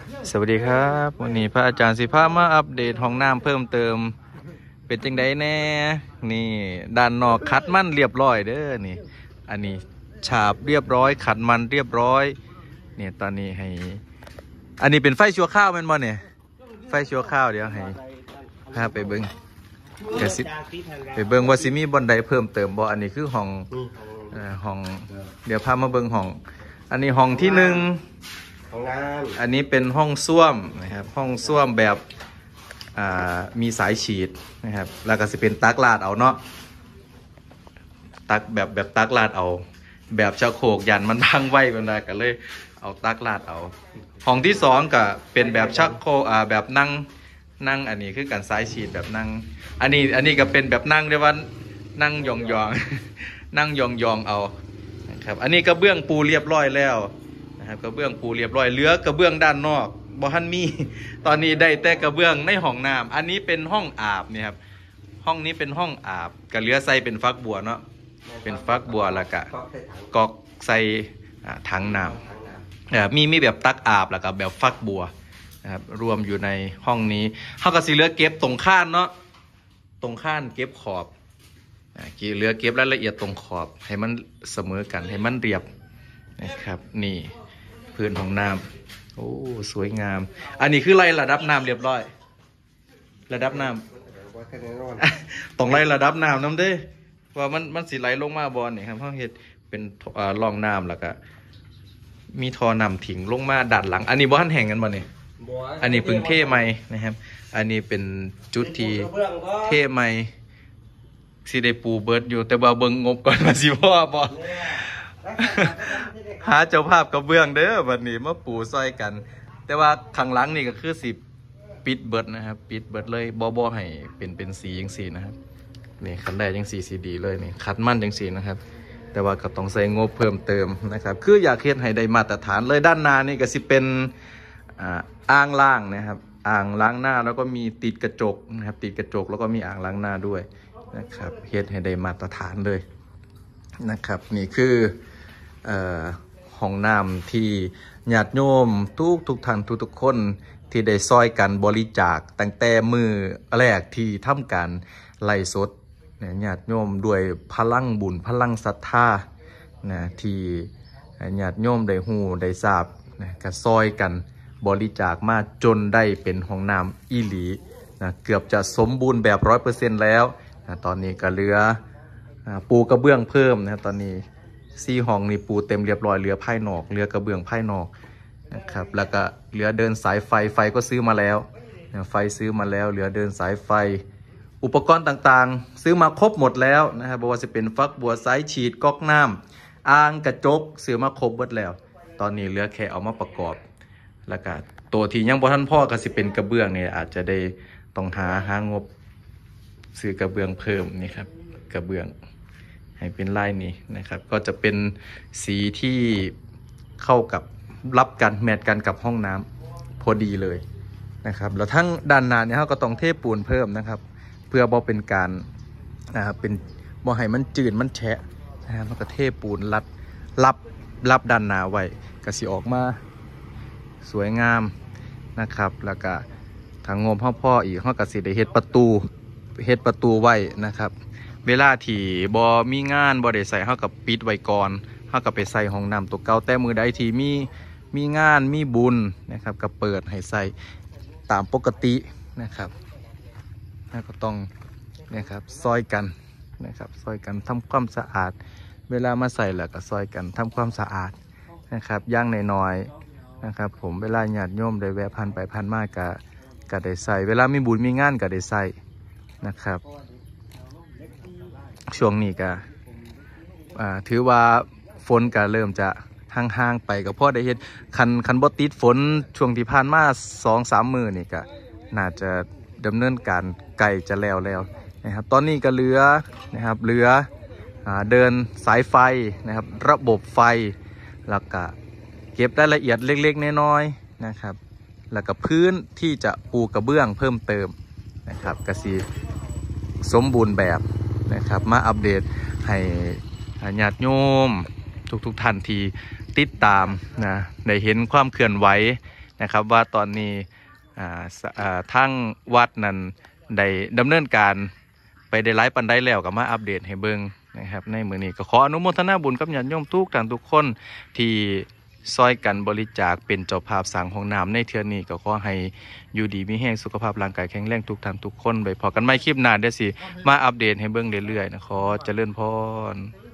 สวัสดีครับวันนี้พระอาจารย์สิภามาอัปเดตห้องน้ำเพิ่มเติมเป็นจังไดแน่นี่ด้านนอกขัดมันเรียบร้อยเด้อนี่อันนี้ฉาบเรียบร้อยขัดมันเรียบร้อยเนี่ยตอนนี้ให้อันนี้เป็นไฟชั่วข้าวแม่นบ่เนี่ยไฟชั่วข้าวเดี๋ยวให้พาไปเบิ้งกระซิบไปเบิ้งว่าสิมีบ่อนใดเพิ่มเติมบ่อันนี้คือห้องห้องเดี๋ยวพามาเบิ้งห้องอันนี้ห้องที่หนึ่งอันนี้เป็นห้องส้วมนะครับห้องส้วมแบบมีสายฉีดนะครับแล้วก็จะเป็นตักลาดเอาเนาะตักแบบตักลาดเอาแบบชักโครกยันมันพังไว้กันเลยก็เลยเอาตักลาดเอาห้องที่สองก็เป็นแบบชักโครกแบบนั่งอันนี้คือการสายฉีดแบบนั่งอันนี้ก็เป็นแบบนั่งเรียกว่านั่งยองนั่งยองเอานะครับอันนี้กระเบื้องปูเรียบร้อยแล้วกระเบื้องปูเรียบร้อยเหลือกระเบื้องด้านนอกบ่ทันมีตอนนี้ได้แต่กระเบื้องในห้องน้ำอันนี้เป็นห้องอาบเนี่ยครับห้องนี้เป็นห้องอาบกระเหลือใส่เป็นฟักบัวเนาะเป็นฟักบัวแล้วก็กอกใส่ถังน้ำมีแบบตักอาบแล้วก็แบบฟักบัวนะครับรวมอยู่ในห้องนี้เขาก็สิเหลือเก็บตรงข้านเนาะตรงข้านเก็บขอบเหลือเก็บรายละเอียดตรงขอบให้มันเสมอกันให้มันเรียบนะครับนี่พื้นของน้ำโอ้สวยงามอันนี้คือไล่ระดับน้ำเรียบร้อยระดับน้ำต้องไล่ระดับน้ำน้ำเด้ว่ามันสิไหลลงมาบอลนี่ครับเขาเห็ดเป็นร่องน้ำแล้วก็มีท่อน้ำถิงลงมาดัดหลังอันนี้บ้านแห่งกันบ่เนี่ยอันนี้พึ่งเท่ใหม่นะครับอันนี้เป็นจุดที่เท่ใหม่สิได้ปูเบิร์ดอยู่แต่ว่าเบิ่งงบก่อนมาสิพ่อบอลหาเจ้าภาพกระเบื้องเด้อวันนี้มาปูซอยกันแต่ว่าข้างหลังนี่ก็คือสิปิดเบิร์ดนะครับปิดเบิร์ดเลยบ่ให้เป็นสีจังสีนะครับนี่คันแรกจังสีดีเลยนี่คัดมั่นจังสีนะครับแต่ว่าก็ต้องใส่งบเพิ่มเติมนะครับคืออยากเฮ็ดให้ได้มาตรฐานเลยด้านหน้านี่ก็สิเป็นอ่างล้างนะครับอ่างล้างหน้าแล้วก็มีติดกระจกนะครับติดกระจกแล้วก็มีอ่างล้างหน้าด้วยนะครับเฮ็ดให้ได้มาตรฐานเลยนะครับนี่คือห้องน้ำที่ญาติโยมทุกท่านทุกคนที่ได้ซอยกันบริจาคตั้งแต่มือแรกที่ทำการไล่สดญาติโยมด้วยพลังบุญพลังศรัทธาที่ญาติโยมได้หูได้ทราบก็ซอยกันบริจาคมาจนได้เป็นห้องน้ำอีหลีเกือบจะสมบูรณ์แบบ 100% แล้วตอนนี้ก็เหลือปูกระเบื้องเพิ่มนะตอนนี้4 ห้องนี่ปูเต็มเรียบร้อยเหลือภายนอกเหลือกระเบื้องภายนอกนะครับแล้วก็เหลือเดินสายไฟก็ซื้อมาแล้วไฟซื้อมาแล้วเหลือเดินสายไฟอุปกรณ์ต่างๆซื้อมาครบหมดแล้วนะครับบอกว่าจะเป็นฟักบัวสายฉีดก๊อกน้ำอ่างกระจกซื้อมาครบหมดแล้วตอนนี้เหลือแค่เอามาประกอบแล้วก็ตัวที่ยังบ่ทันพ่อก็สิเป็นกระเบื้องเนี่ยอาจจะได้ต้องหางบซื้อกระเบื้องเพิ่มนี่ครับกระเบื้องให้เป็นลายนี้นะครับก็จะเป็นสีที่เข้ากับรับกันแมทกันกับห้องน้ำพอดีเลยนะครับแล้วทั้งด้านหน้าเนี่ยเขาก็ต้องเทปูนเพิ่มนะครับเพื่อบ่เป็นการเป็นบ่ให้มันจืดมันแฉะนะครับแล้วก็เทปูนรับด้านหน้าไว้ก็สิออกมาสวยงามนะครับแล้วก็ทางงบพ่ออีกเขาก็สิได้เฮ็ดประตูไว้นะครับเวลาที่บ่มีงานบ่ได้ใส่เฮากับปิดไว้ก่อนเฮากับไปใส่ห้องน้ำตัวเก่าแต่มือใดที่มีงานมีบุญนะครับก็เปิดให้ใส่ตามปกตินะครับก็ต้องนะครับซอยกันนะครับซอยกันทำความสะอาดเวลามาใส่แล้วก็ซอยกันทำความสะอาดนะครับย่างน้อยๆนะครับผมเวลาญาติโยมได้แวะผ่านไปผ่านมาก็ได้ใส่เวลามีบุญมีงานก็ได้ใส่นะครับช่วงนี้ก็ถือว่าฝนก็เริ่มจะห่างๆไปก็พอได้เห็นคันบ่ติดฝนช่วงที่ผ่านมา 2-3 มื้อนี่ก็น่าจะดำเนินการไกลจะแล้วนะครับตอนนี้ก็เหลือเดินสายไฟนะครับระบบไฟแล้วก็เก็บรายละเอียดเล็กๆน้อยๆนะครับแล้วก็พื้นที่จะปูกระเบื้องเพิ่มเติมนะครับก็สิสมบูรณ์แบบนะครับมาอัปเดตให้ญาติโยมทุกท่านที่ติดตามได้เห็นความเคลื่อนไหวนะครับว่าตอนนี้ทางวัดนั้นได้ดำเนินการไปได้หลายปันได้แล้วก็มาอัปเดตให้เบิ่งนะครับในมื้อนี้ก็ขออนุโมทนาบุญกับญาติโยมทุกท่านทุกคนที่ซอยกันบริจาคเป็นเจ้าภาพสร้างห้องน้ำในเทื่อนี้ก็ขอให้อยู่ดีมีแรงสุขภาพร่างกายแข็งแรงทุกท่านทุกคนไปพอกันใหม่คลิปหน้าเดี๋ยวสิมาอัปเดตให้เบิ่งเรื่อยๆนะขอเจริญพร